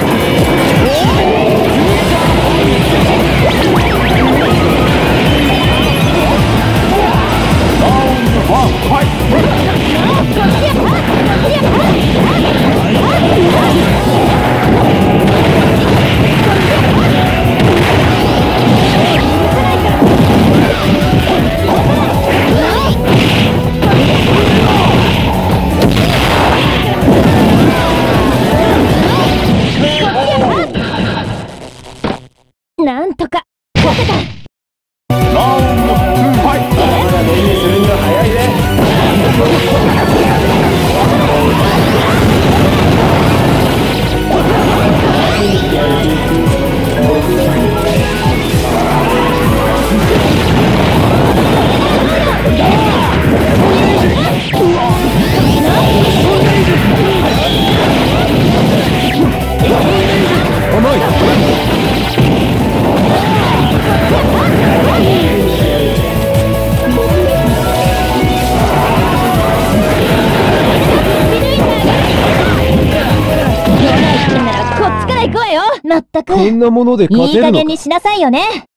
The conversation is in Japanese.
なんとか勝てた。 ラウンド2ファイト。まだ目にするには早いね。甘い。 こっちから行くわよ。まったくこんなもので勝てるのか。 いい加減にしなさいよね。